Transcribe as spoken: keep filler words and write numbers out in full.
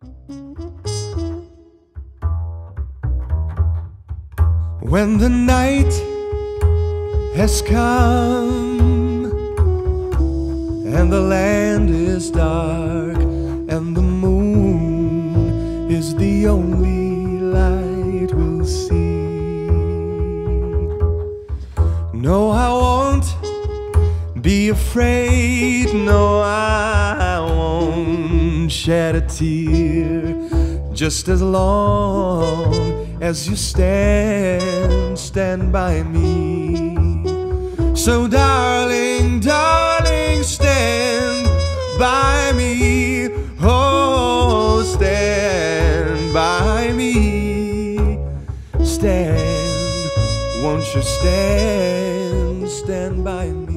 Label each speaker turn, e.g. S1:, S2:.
S1: When the night has come and the land is dark and the moon is the only light we'll see, no, I won't be afraid, no, I won't shed a tear, just as long as you stand, stand by me. So darling, darling, stand by me. Oh, stand by me. Stand, won't you stand, stand by me.